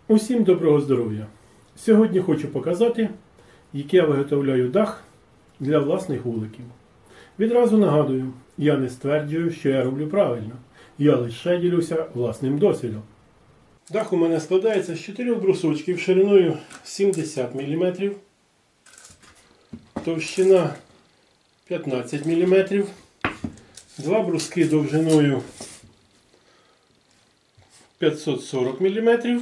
Усім доброго здоров'я! Сьогодні хочу показати, як я виготовляю дах для власних вуликів. Відразу нагадую, я не стверджую, що я роблю правильно. Я лише ділюся власним досвідом. Дах у мене складається з 4 брусочків шириною 70 мм, товщина 15 мм, 2 бруски довжиною 540 мм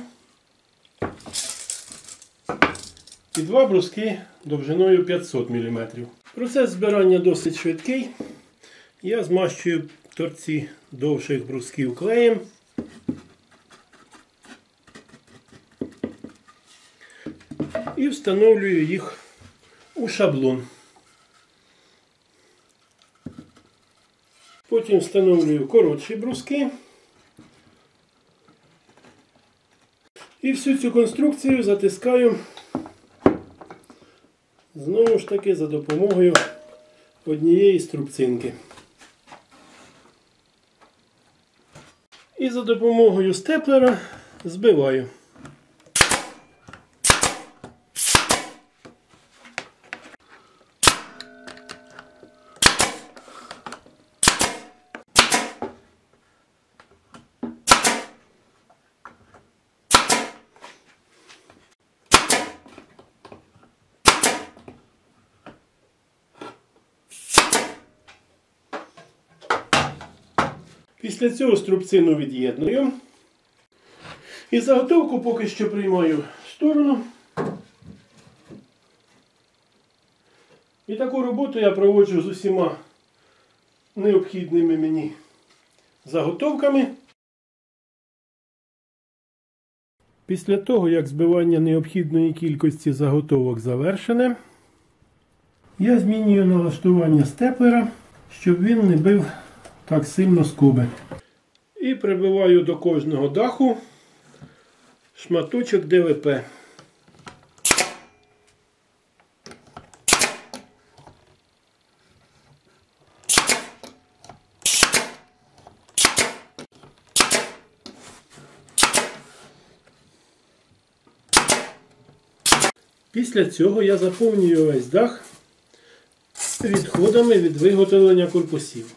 і 2 бруски довжиною 500 мм. Процес збирання досить швидкий. Я змащую торці довших брусків клеєм. І встановлюю їх у шаблон. Потім встановлюю коротші бруски. І всю цю конструкцію затискаю знову ж таки за допомогою однієї струбцинки. І за допомогою степлера збиваю. Після цього струбцину від'єдную. І заготовку поки що приймаю в сторону. І таку роботу я проводжу з усіма необхідними мені заготовками. Після того, як збивання необхідної кількості заготовок завершене, я змінюю налаштування степлера, щоб він не бив так сильно скоби. І прибиваю до кожного даху шматочок ДВП. Після цього я заповнюю весь дах відходами від виготовлення корпусів.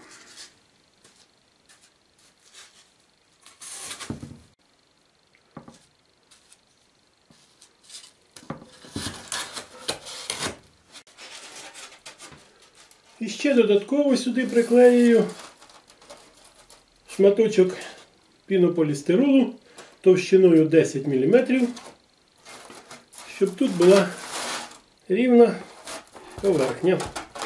І ще додатково сюди приклеюю шматочок пінополістиролу товщиною 10 мм, щоб тут була рівна поверхня.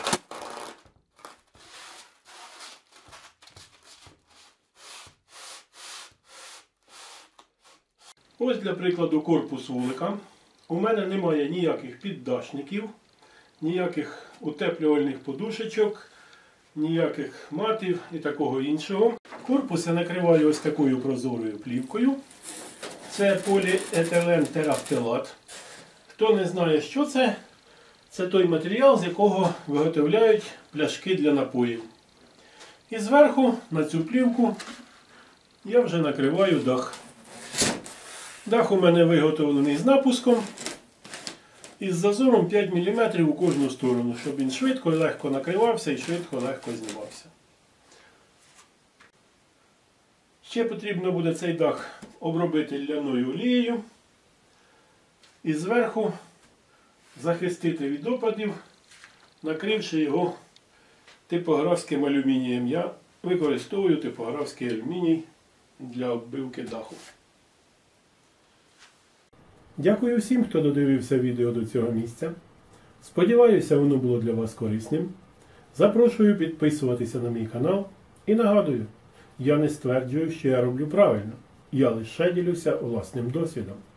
Ось для прикладу корпус вулика. У мене немає ніяких піддашників, ніяких утеплювальних подушечок, ніяких матів і такого іншого. Корпус я накриваю ось такою прозорою плівкою. Це поліетилен терафталат. Хто не знає, що це, це той матеріал, з якого виготовляють пляшки для напоїв. І зверху на цю плівку я вже накриваю дах. Дах у мене виготовлений з напуском із зазором 5 мм у кожну сторону, щоб він швидко і легко накривався і швидко і легко знімався. Ще потрібно буде цей дах обробити ляною олією і зверху захистити від опадів, накривши його типографським алюмінієм. Я використовую типографський алюміній для оббивки даху. Дякую всім, хто додивився відео до цього місця. Сподіваюся, воно було для вас корисним. Запрошую підписуватися на мій канал. І нагадую, я не стверджую, що я роблю правильно. Я лише ділюся власним досвідом.